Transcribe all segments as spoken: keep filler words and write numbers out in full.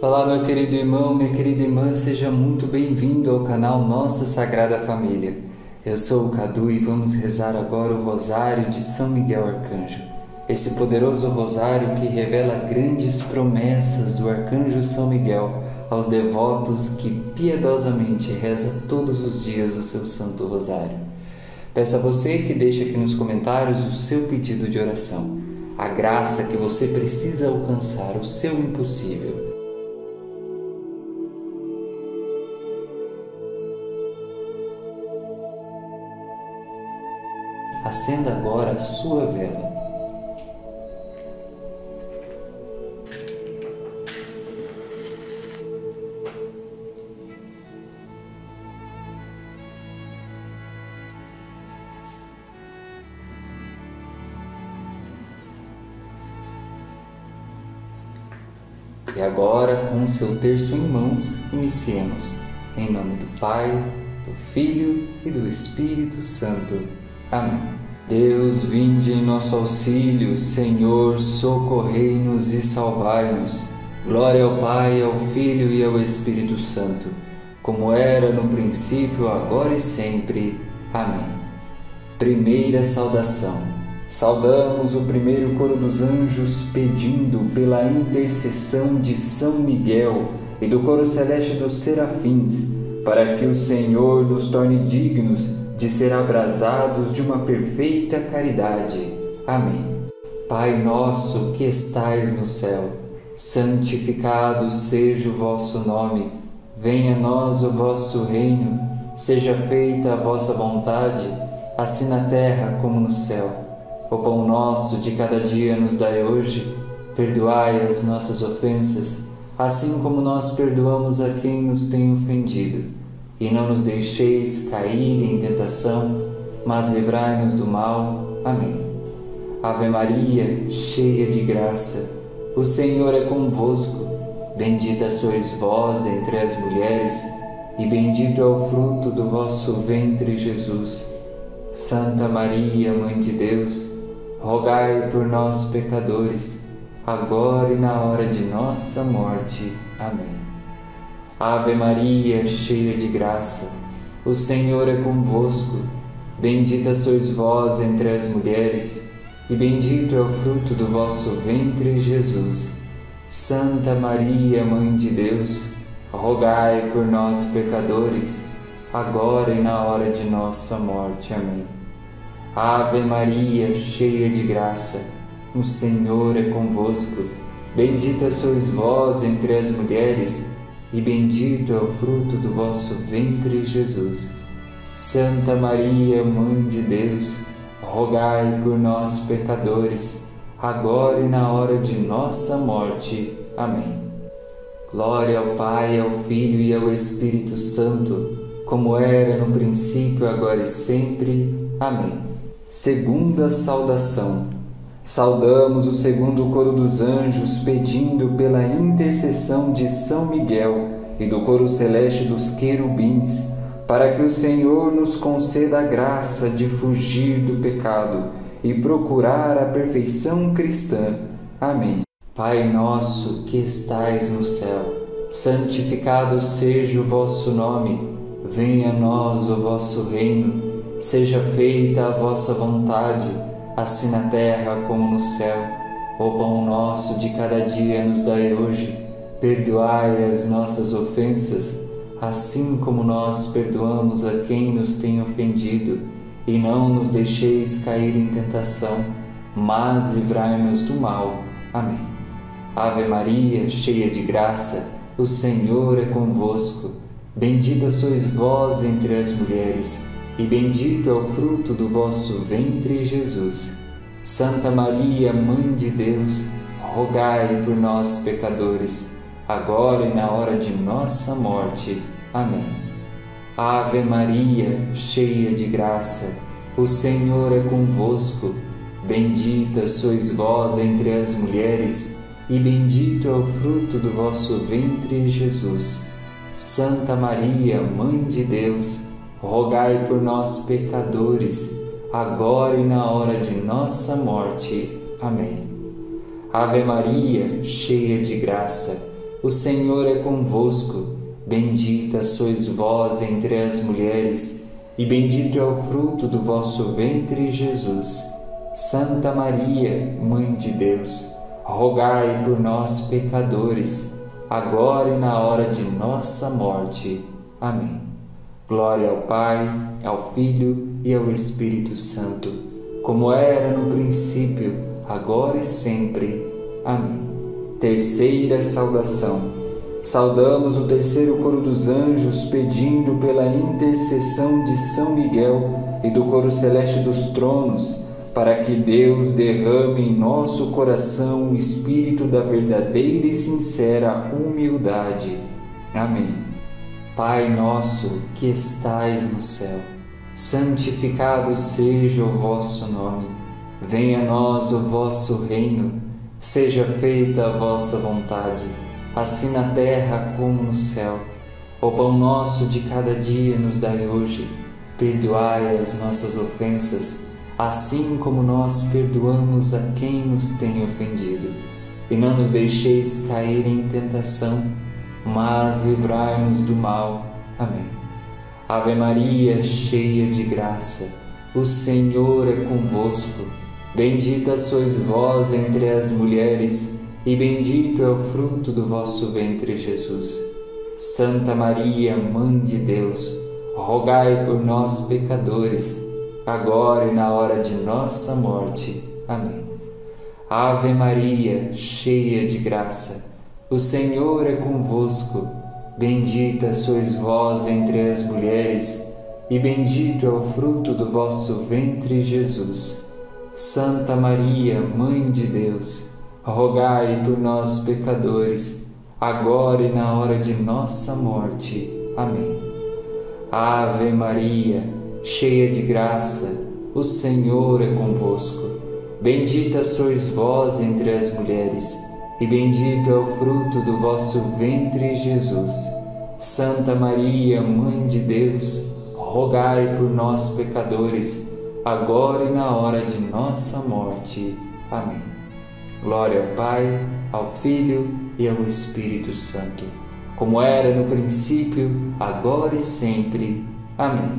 Olá, meu querido irmão, minha querida irmã, seja muito bem-vindo ao canal Nossa Sagrada Família. Eu sou o Cadu e vamos rezar agora o Rosário de São Miguel Arcanjo. Esse poderoso rosário que revela grandes promessas do Arcanjo São Miguel aos devotos que piedosamente reza todos os dias o seu Santo Rosário. Peço a você que deixe aqui nos comentários o seu pedido de oração, a graça que você precisa alcançar, o seu impossível. Acenda agora a sua vela. E agora, com o seu terço em mãos, iniciemos. Em nome do Pai, do Filho e do Espírito Santo. Amém. Deus, vinde em nosso auxílio, Senhor, socorrei-nos e salvai-nos. Glória ao Pai, ao Filho e ao Espírito Santo, como era no princípio, agora e sempre. Amém. Primeira saudação. Saudamos o primeiro coro dos anjos, pedindo pela intercessão de São Miguel e do coro celeste dos serafins, para que o Senhor nos torne dignos de ser abrasados de uma perfeita caridade. Amém. Pai nosso que estais no céu, santificado seja o vosso nome. Venha a nós o vosso reino. Seja feita a vossa vontade, assim na terra como no céu. O pão nosso de cada dia nos dai hoje. Perdoai as nossas ofensas, assim como nós perdoamos a quem nos tem ofendido. E não nos deixeis cair em tentação, mas livrai-nos do mal. Amém. Ave Maria, cheia de graça, o Senhor é convosco. Bendita sois vós entre as mulheres, e bendito é o fruto do vosso ventre, Jesus. Santa Maria, Mãe de Deus, rogai por nós, pecadores, agora e na hora de nossa morte. Amém. Ave Maria, cheia de graça, o Senhor é convosco. Bendita sois vós entre as mulheres, e bendito é o fruto do vosso ventre, Jesus. Santa Maria, Mãe de Deus, rogai por nós, pecadores, agora e na hora de nossa morte. Amém. Ave Maria, cheia de graça, o Senhor é convosco. Bendita sois vós entre as mulheres, e bendito é o fruto do vosso ventre, Jesus. Santa Maria, Mãe de Deus, rogai por nós, pecadores, agora e na hora de nossa morte. Amém. Glória ao Pai, ao Filho e ao Espírito Santo, como era no princípio, agora e sempre. Amém. Segunda saudação. Saudamos o segundo coro dos anjos, pedindo pela intercessão de São Miguel e do coro celeste dos querubins, para que o Senhor nos conceda a graça de fugir do pecado e procurar a perfeição cristã. Amém. Pai nosso que estais no céu, santificado seja o vosso nome. Venha a nós o vosso reino. Seja feita a vossa vontade, assim na terra como no céu. O pão nosso de cada dia nos dai hoje. Perdoai as nossas ofensas, assim como nós perdoamos a quem nos tem ofendido. E não nos deixeis cair em tentação, mas livrai-nos do mal. Amém. Ave Maria, cheia de graça, o Senhor é convosco. Bendita sois vós entre as mulheres, e bendito é o fruto do vosso ventre, Jesus. Santa Maria, Mãe de Deus, rogai por nós, pecadores, agora e na hora de nossa morte. Amém. Ave Maria, cheia de graça, o Senhor é convosco. Bendita sois vós entre as mulheres, e bendito é o fruto do vosso ventre, Jesus. Santa Maria, Mãe de Deus, rogai por nós, pecadores, agora e na hora de nossa morte. Amém. Ave Maria, cheia de graça, o Senhor é convosco. Bendita sois vós entre as mulheres, e bendito é o fruto do vosso ventre, Jesus. Santa Maria, Mãe de Deus, rogai por nós, pecadores, agora e na hora de nossa morte. Amém. Glória ao Pai, ao Filho e ao Espírito Santo, como era no princípio, agora e sempre. Amém. Terceira saudação. Saudamos o terceiro coro dos anjos, pedindo pela intercessão de São Miguel e do coro celeste dos tronos, para que Deus derrame em nosso coração o espírito da verdadeira e sincera humildade. Amém. Pai nosso que estais no céu, santificado seja o vosso nome. Venha a nós o vosso reino. Seja feita a vossa vontade, assim na terra como no céu. O pão nosso de cada dia nos dai hoje. Perdoai as nossas ofensas, assim como nós perdoamos a quem nos tem ofendido. E não nos deixeis cair em tentação, mas livrai-nos do mal. Amém. Ave Maria, cheia de graça, o Senhor é convosco. Bendita sois vós entre as mulheres, e bendito é o fruto do vosso ventre, Jesus. Santa Maria, Mãe de Deus, rogai por nós, pecadores, agora e na hora de nossa morte. Amém. Ave Maria, cheia de graça, o Senhor é convosco. Bendita sois vós entre as mulheres, e bendito é o fruto do vosso ventre, Jesus. Santa Maria, Mãe de Deus, rogai por nós, pecadores, agora e na hora de nossa morte. Amém. Ave Maria, cheia de graça, o Senhor é convosco. Bendita sois vós entre as mulheres, e bendito é o fruto do vosso ventre, Jesus. Santa Maria, Mãe de Deus, rogai por nós, pecadores, agora e na hora de nossa morte. Amém. Glória ao Pai, ao Filho e ao Espírito Santo, como era no princípio, agora e sempre. Amém.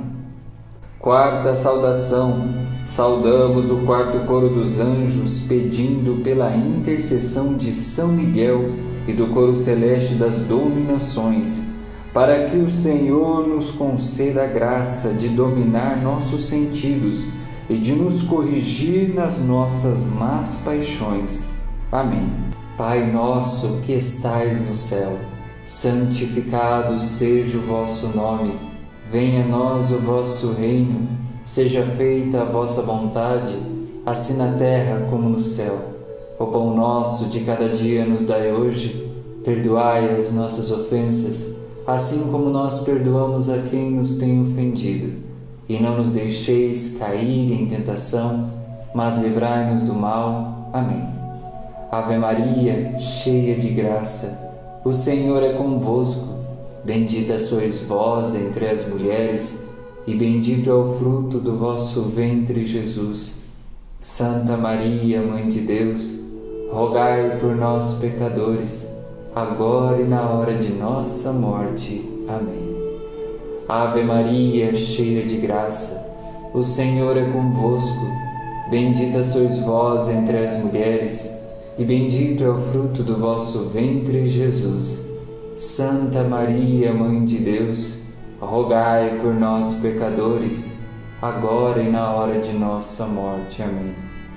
Quarta saudação. Saudamos o quarto coro dos anjos, pedindo pela intercessão de São Miguel e do coro celeste das dominações, para que o Senhor nos conceda a graça de dominar nossos sentidos e de nos corrigir nas nossas más paixões. Amém. Pai nosso que estais no céu, santificado seja o vosso nome. Venha a nós o vosso reino. Seja feita a vossa vontade, assim na terra como no céu. O pão nosso de cada dia nos dai hoje. Perdoai as nossas ofensas, assim como nós perdoamos a quem nos tem ofendido. E não nos deixeis cair em tentação, mas livrai-nos do mal. Amém. Ave Maria, cheia de graça, o Senhor é convosco. Bendita sois vós entre as mulheres, e bendito é o fruto do vosso ventre, Jesus. Santa Maria, Mãe de Deus, rogai por nós, pecadores, agora e na hora de nossa morte. Amém. Ave Maria, cheia de graça, o Senhor é convosco. Bendita sois vós entre as mulheres, e bendito é o fruto do vosso ventre, Jesus. Santa Maria, Mãe de Deus, rogai por nós, pecadores, agora e na hora de nossa morte. Amém.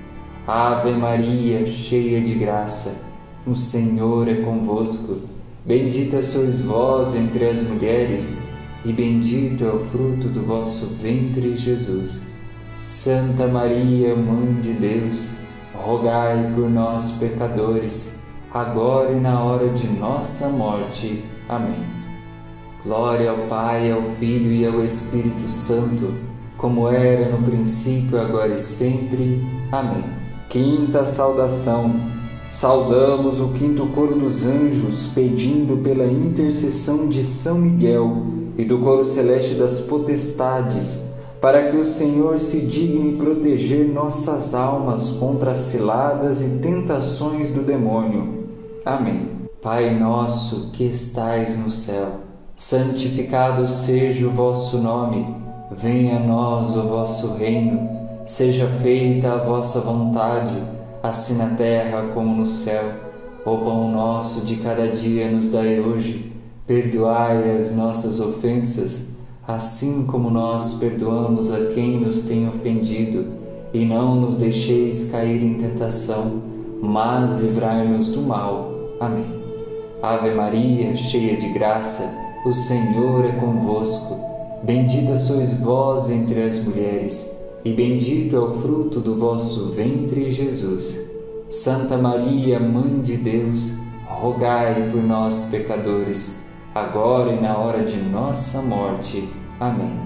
Ave Maria, cheia de graça, o Senhor é convosco. Bendita sois vós entre as mulheres, e bendito é o fruto do vosso ventre, Jesus. Santa Maria, Mãe de Deus, rogai por nós, pecadores, agora e na hora de nossa morte. Amém. Glória ao Pai, ao Filho e ao Espírito Santo, como era no princípio, agora e sempre. Amém. Quinta saudação. Saudamos o quinto coro dos anjos, pedindo pela intercessão de São Miguel e do coro celeste das potestades, para que o Senhor se digne proteger nossas almas contra as ciladas e tentações do demônio. Amém. Pai nosso que estais no céu, santificado seja o vosso nome. Venha a nós o vosso reino. Seja feita a vossa vontade, assim na terra como no céu. O pão nosso de cada dia nos dai hoje. Perdoai as nossas ofensas, assim como nós perdoamos a quem nos tem ofendido. E não nos deixeis cair em tentação, mas livrai-nos do mal. Amém. Ave Maria, cheia de graça, o Senhor é convosco. Bendita sois vós entre as mulheres, e bendito é o fruto do vosso ventre, Jesus. Santa Maria, Mãe de Deus, rogai por nós, pecadores, agora e na hora de nossa morte. Amém.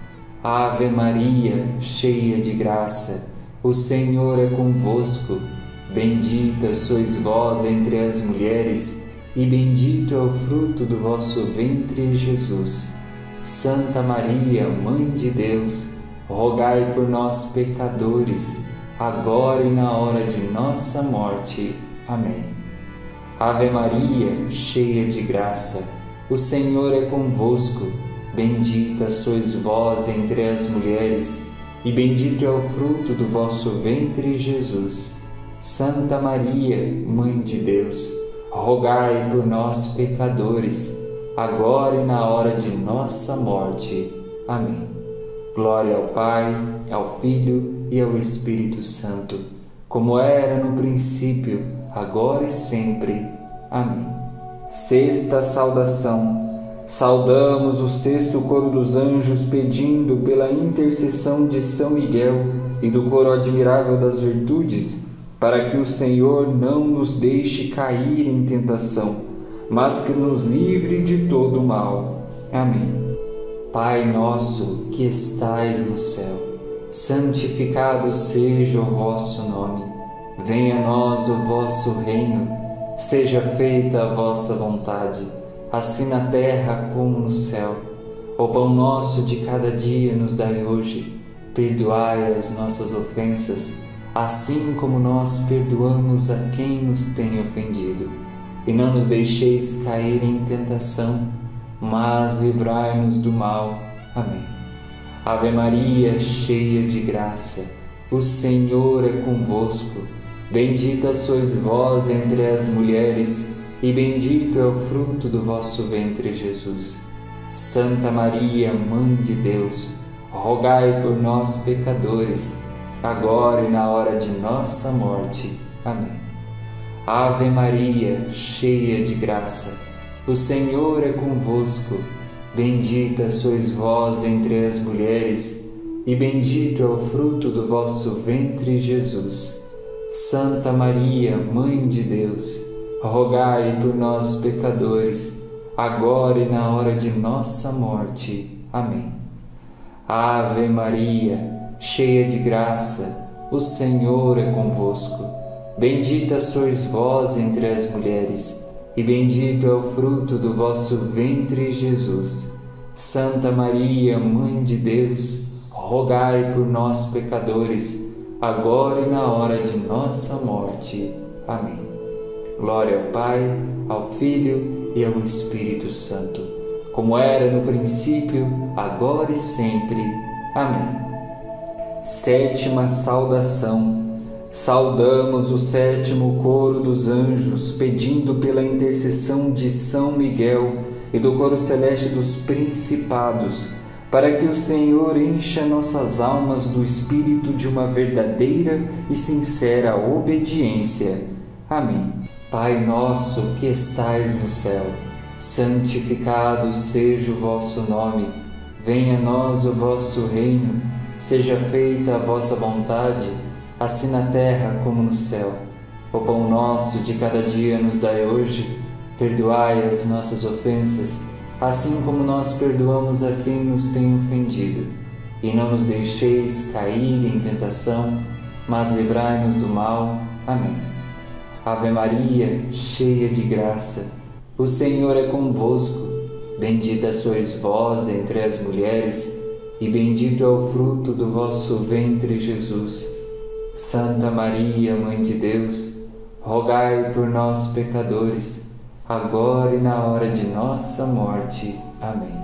Ave Maria, cheia de graça, o Senhor é convosco. Bendita sois vós entre as mulheres, e bendito é o fruto do vosso ventre, Jesus. Santa Maria, Mãe de Deus, rogai por nós, pecadores, agora e na hora de nossa morte. Amém. Ave Maria, cheia de graça, o Senhor é convosco. Bendita sois vós entre as mulheres, e bendito é o fruto do vosso ventre, Jesus. Santa Maria, Mãe de Deus, rogai por nós, pecadores, agora e na hora de nossa morte. Amém. Glória ao Pai, ao Filho e ao Espírito Santo, como era no princípio, agora e sempre. Amém. Sexta saudação. Saudamos o sexto coro dos anjos, pedindo pela intercessão de São Miguel e do coro admirável das virtudes, para que o Senhor não nos deixe cair em tentação, mas que nos livre de todo o mal. Amém. Pai nosso que estais no céu, santificado seja o vosso nome. Venha a nós o vosso reino. Seja feita a vossa vontade, assim na terra como no céu. O pão nosso de cada dia nos dai hoje. Perdoai as nossas ofensas, assim como nós perdoamos a quem nos tem ofendido. E não nos deixeis cair em tentação, mas livrai-nos do mal. Amém. Ave Maria, cheia de graça, o Senhor é convosco. Bendita sois vós entre as mulheres, e bendito é o fruto do vosso ventre, Jesus. Santa Maria, Mãe de Deus, rogai por nós, pecadores, agora e na hora de nossa morte. Amém. Ave Maria, cheia de graça, o Senhor é convosco. Bendita sois vós entre as mulheres, e bendito é o fruto do vosso ventre, Jesus. Santa Maria, Mãe de Deus, rogai por nós, pecadores, agora e na hora de nossa morte. Amém. Ave Maria, cheia de graça, o Senhor é convosco. Bendita sois vós entre as mulheres, e bendito é o fruto do vosso ventre, Jesus. Santa Maria, Mãe de Deus, rogai por nós, pecadores, agora e na hora de nossa morte. Amém. Glória ao Pai, ao Filho e ao Espírito Santo, como era no princípio, agora e sempre. Amém. Sétima saudação. Saudamos o sétimo coro dos anjos, pedindo pela intercessão de São Miguel e do coro celeste dos principados, para que o Senhor encha nossas almas do espírito de uma verdadeira e sincera obediência. Amém. Pai nosso que estais no céu, santificado seja o vosso nome. Venha a nós o vosso reino. Seja feita a vossa vontade, assim na terra como no céu. O pão nosso de cada dia nos dai hoje. Perdoai as nossas ofensas, assim como nós perdoamos a quem nos tem ofendido. E não nos deixeis cair em tentação, mas livrai-nos do mal. Amém. Ave Maria, cheia de graça, o Senhor é convosco. Bendita sois vós entre as mulheres, e bendito é o fruto do vosso ventre, Jesus. Santa Maria, Mãe de Deus, rogai por nós, pecadores, agora e na hora de nossa morte. Amém.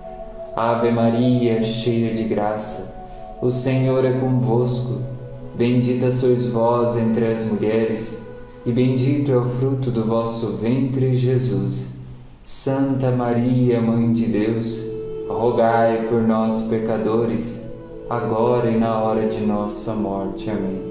Ave Maria, cheia de graça, o Senhor é convosco. Bendita sois vós entre as mulheres, e bendito é o fruto do vosso ventre, Jesus. Santa Maria, Mãe de Deus, rogai por nós, pecadores, agora e na hora de nossa morte. Amém.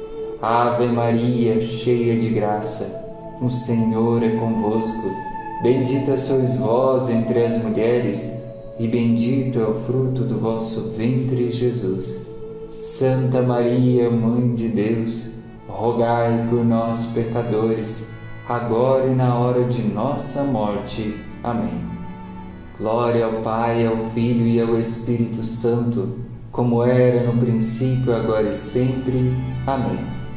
Ave Maria, cheia de graça, o Senhor é convosco. Bendita sois vós entre as mulheres, e bendito é o fruto do vosso ventre, Jesus. Santa Maria, Mãe de Deus, rogai por nós, pecadores, agora e na hora de nossa morte. Amém. Glória ao Pai, ao Filho e ao Espírito Santo, como era no princípio, agora e sempre. Amém.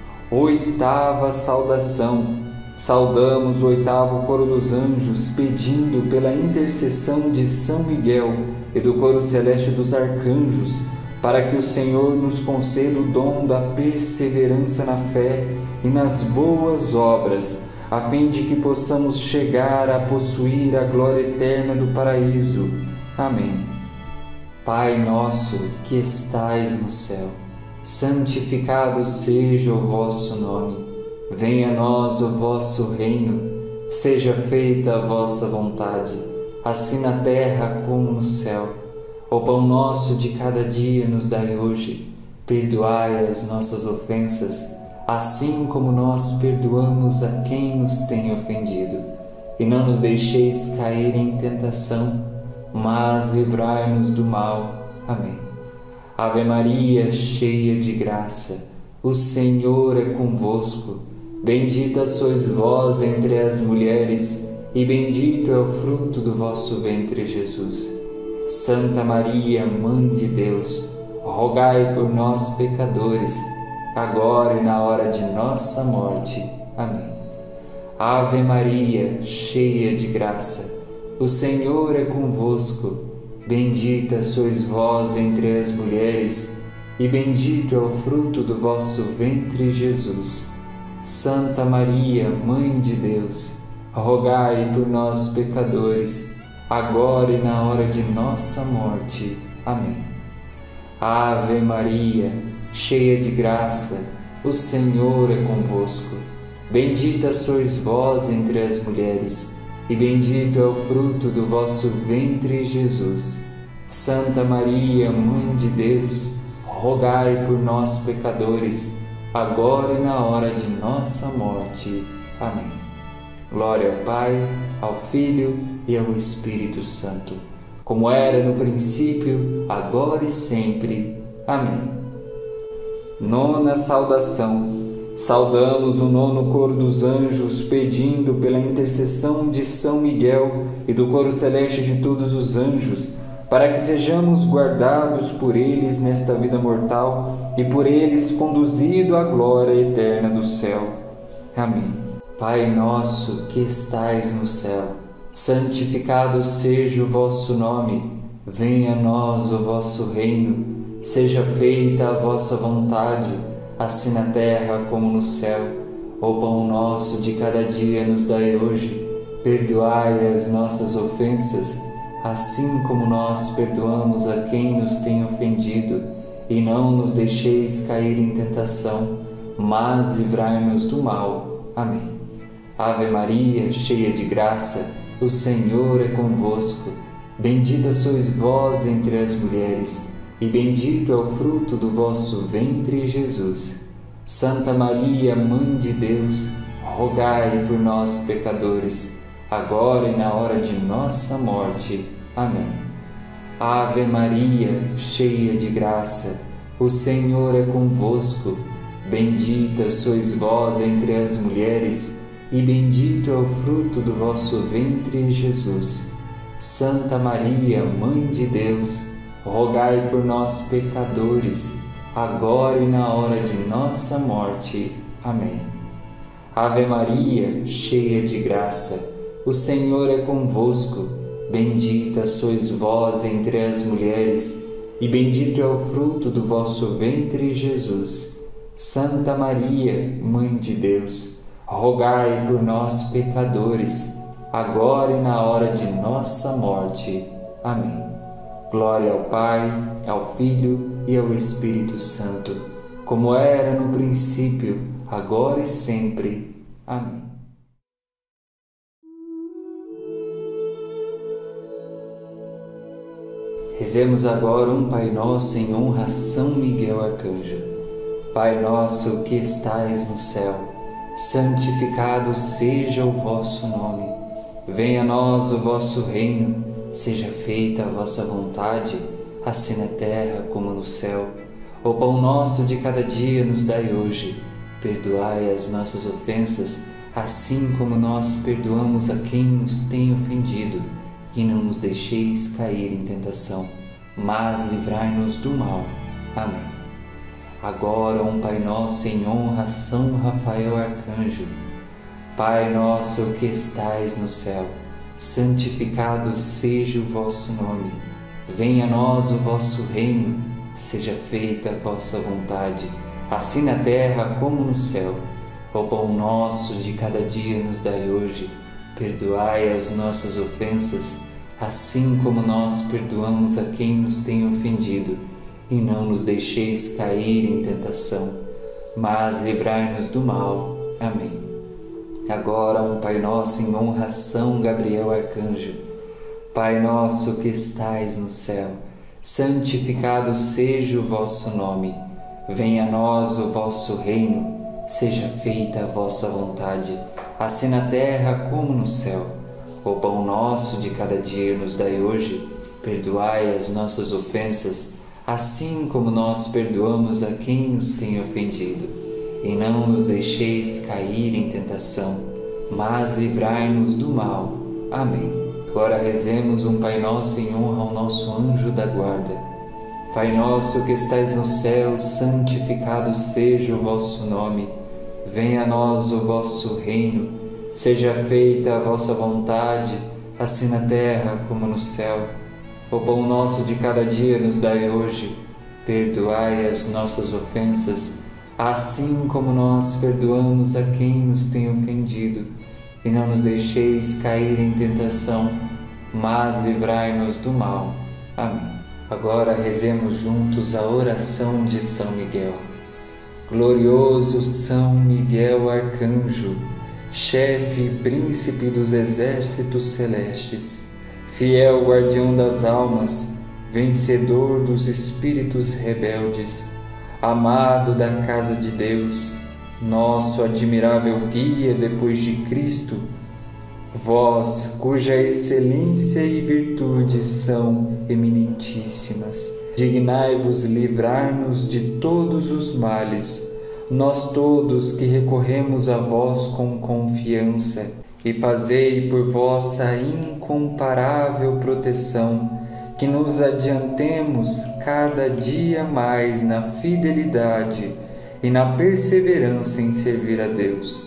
Oitava saudação. Saudamos o oitavo coro dos anjos, pedindo pela intercessão de São Miguel e do coro celeste dos arcanjos, para que o Senhor nos conceda o dom da perseverança na fé e nas boas obras, a fim de que possamos chegar a possuir a glória eterna do paraíso. Amém. Pai nosso que estais no céu, santificado seja o vosso nome. Venha a nós o vosso reino, seja feita a vossa vontade, assim na terra como no céu. O pão nosso de cada dia nos dai hoje, perdoai as nossas ofensas, assim como nós perdoamos a quem nos tem ofendido. E não nos deixeis cair em tentação, mas livrai-nos do mal. Amém. Ave Maria, cheia de graça, o Senhor é convosco. Bendita sois vós entre as mulheres, e bendito é o fruto do vosso ventre, Jesus. Santa Maria, Mãe de Deus, rogai por nós, pecadores, agora e na hora de nossa morte. Amém. Ave Maria, cheia de graça, o Senhor é convosco. Bendita sois vós entre as mulheres, e bendito é o fruto do vosso ventre, Jesus. Santa Maria, Mãe de Deus, rogai por nós, pecadores, agora e na hora de nossa morte. Amém. Ave Maria, cheia de graça, o Senhor é convosco. Bendita sois vós entre as mulheres, e bendito é o fruto do vosso ventre, Jesus. Santa Maria, Mãe de Deus, rogai por nós, pecadores, agora e na hora de nossa morte. Amém. Glória ao Pai, ao Filho e ao Espírito Santo, como era no princípio, agora e sempre. Amém. Nona saudação. Saudamos o nono coro dos anjos, pedindo pela intercessão de São Miguel e do coro celeste de todos os anjos, para que sejamos guardados por eles nesta vida mortal e por eles conduzidos à glória eterna do céu. Amém. Pai nosso que estais no céu, santificado seja o vosso nome. Venha a nós o vosso reino. Seja feita a vossa vontade, assim na terra como no céu. O pão nosso de cada dia nos dai hoje. Perdoai as nossas ofensas, assim como nós perdoamos a quem nos tem ofendido, e não nos deixeis cair em tentação, mas livrai-nos do mal. Amém. Ave Maria, cheia de graça, o Senhor é convosco. Bendita sois vós entre as mulheres, e bendito é o fruto do vosso ventre, Jesus. Santa Maria, Mãe de Deus, rogai por nós, pecadores, agora e na hora de nossa morte. Amém. Ave Maria, cheia de graça, o Senhor é convosco. Bendita sois vós entre as mulheres, e bendito é o fruto do vosso ventre, Jesus. Santa Maria, Mãe de Deus, rogai por nós, pecadores, agora e na hora de nossa morte. Amém. Ave Maria, cheia de graça, o Senhor é convosco. Bendita sois vós entre as mulheres, e bendito é o fruto do vosso ventre, Jesus. Santa Maria, Mãe de Deus, rogai por nós, pecadores, agora e na hora de nossa morte. Amém. Glória ao Pai, ao Filho e ao Espírito Santo, como era no princípio, agora e sempre. Amém. Rezemos agora um Pai Nosso em honra a São Miguel Arcanjo. Pai nosso que estais no céu, santificado seja o vosso nome. Venha a nós o vosso reino, seja feita a vossa vontade, assim na terra como no céu. O pão nosso de cada dia nos dai hoje. Perdoai as nossas ofensas, assim como nós perdoamos a quem nos tem ofendido. E não nos deixeis cair em tentação, mas livrai-nos do mal. Amém. Agora um Pai Nosso em honra a São Rafael Arcanjo. Pai nosso que estais no céu, santificado seja o vosso nome. Venha a nós o vosso reino, seja feita a vossa vontade, assim na terra como no céu. O pão nosso de cada dia nos dai hoje. Perdoai as nossas ofensas, assim como nós perdoamos a quem nos tem ofendido. E não nos deixeis cair em tentação, mas livrai-nos do mal. Amém. Agora um Pai Nosso em honra a São Gabriel Arcanjo. Pai nosso que estais no céu, santificado seja o vosso nome. Venha a nós o vosso reino, seja feita a vossa vontade, assim na terra como no céu. O pão nosso de cada dia nos dai hoje. Perdoai as nossas ofensas, assim como nós perdoamos a quem nos tem ofendido. E não nos deixeis cair em tentação, mas livrai-nos do mal. Amém. Agora rezemos um Pai Nosso em honra ao nosso anjo da guarda. Pai nosso que estais no céu, santificado seja o vosso nome. Venha a nós o vosso reino. Seja feita a vossa vontade, assim na terra como no céu. O pão nosso de cada dia nos dai hoje. Perdoai as nossas ofensas, assim como nós perdoamos a quem nos tem ofendido. E não nos deixeis cair em tentação, mas livrai-nos do mal. Amém. Agora rezemos juntos a oração de São Miguel. Glorioso São Miguel Arcanjo, chefe e príncipe dos exércitos celestes, fiel guardião das almas, vencedor dos espíritos rebeldes, amado da casa de Deus, nosso admirável guia depois de Cristo, vós, cuja excelência e virtude são eminentíssimas, dignai-vos livrar-nos de todos os males, nós todos que recorremos a vós com confiança, e fazei por vossa incomparável proteção que nos adiantemos cada dia mais na fidelidade e na perseverança em servir a Deus.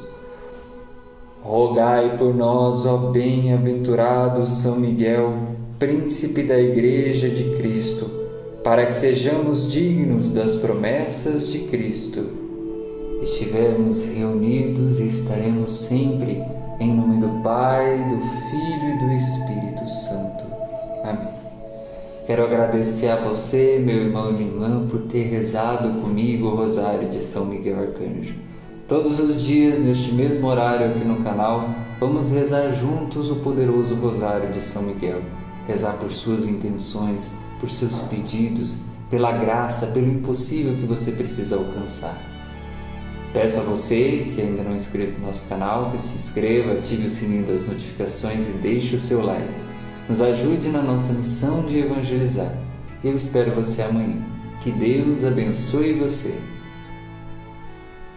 Rogai por nós, ó bem-aventurado São Miguel, príncipe da Igreja de Cristo, para que sejamos dignos das promessas de Cristo. Estivermos reunidos e estaremos sempre em nome do Pai, do Filho e do Espírito Santo. Amém. Quero agradecer a você, meu irmão e minha irmã, por ter rezado comigo o Rosário de São Miguel Arcanjo. Todos os dias, neste mesmo horário aqui no canal, vamos rezar juntos o poderoso Rosário de São Miguel. Rezar por suas intenções, por seus pedidos, pela graça, pelo impossível que você precisa alcançar. Peço a você, que ainda não é inscrito no nosso canal, que se inscreva, ative o sininho das notificações e deixe o seu like. Nos ajude na nossa missão de evangelizar. Eu espero você amanhã. Que Deus abençoe você.